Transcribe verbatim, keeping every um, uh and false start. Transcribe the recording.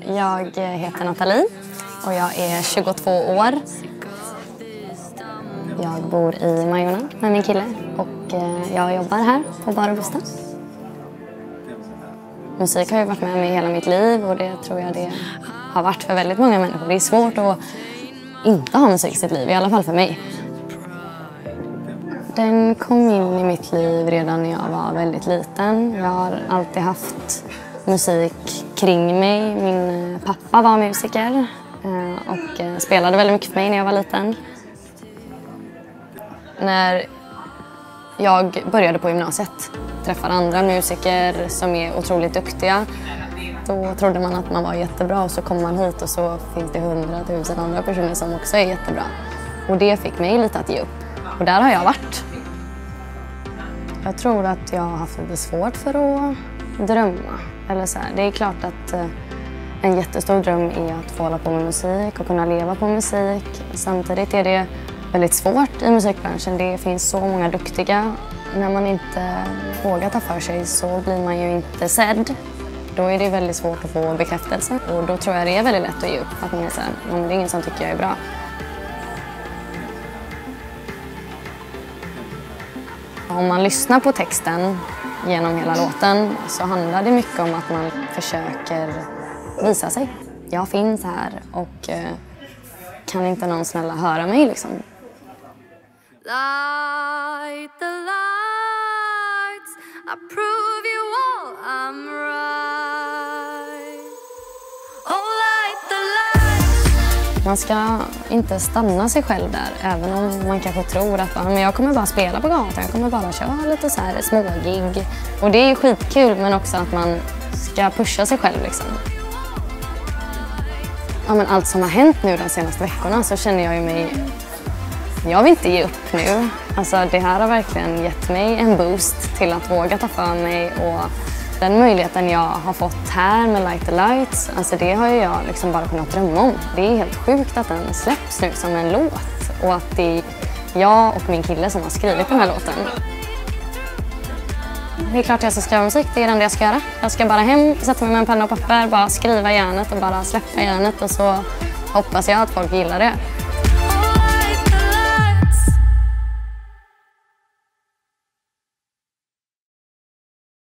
Jag heter Nathalie och jag är tjugotvå år. Jag bor i Majorna med min kille och jag jobbar här på Volvo Buses. Musik har ju varit med mig hela mitt liv och det tror jag det har varit för väldigt många människor. Det är svårt att inte ha musik i sitt liv, i alla fall för mig. Den kom in i mitt liv redan när jag var väldigt liten. Jag har alltid haft musik kring mig. Min pappa var musiker och spelade väldigt mycket för mig när jag var liten. När jag började på gymnasiet, träffade andra musiker som är otroligt duktiga. Då trodde man att man var jättebra och så kommer man hit och så finns det hundratusen andra personer som också är jättebra. Och det fick mig lite att ge upp. Och där har jag varit. Jag tror att jag har haft lite svårt för att drömma. Eller så här. Det är klart att en jättestor dröm är att få hålla på med musik och kunna leva på musik. Samtidigt är det väldigt svårt i musikbranschen. Det finns så många duktiga. När man inte vågar ta för sig så blir man ju inte sedd. Då är det väldigt svårt att få bekräftelse. Och då tror jag det är väldigt lätt att ge upp. Att man är så här, det är ingen som tycker jag är bra. Om man lyssnar på texten genom hela låten så handlar det mycket om att man försöker visa sig. Jag finns här och eh, kan inte någon snälla höra mig liksom. Light the lights, I prove you all I'm right. Oh, light the lights. Man ska inte stanna sig själv där, även om man kanske tror att men jag kommer bara spela på gatan, jag kommer bara köra lite så här smågig. Och det är skitkul, men också att man ska pusha sig själv liksom. Ja, men allt som har hänt nu de senaste veckorna så känner jag ju mig... Jag vill inte ge upp nu. Alltså, det här har verkligen gett mig en boost till att våga ta för mig. Och den möjligheten jag har fått här med Light the Lights, alltså det har ju jag liksom bara kunnat drömma om. Det är helt sjukt att den släpps nu som en låt. Och att det är jag och min kille som har skrivit den här låten. Det är klart jag ska skriva musik, det är det enda jag ska göra. Jag ska bara hem, sätta mig med en penna och papper, bara skriva järnet och bara släppa järnet och så hoppas jag att folk gillar det.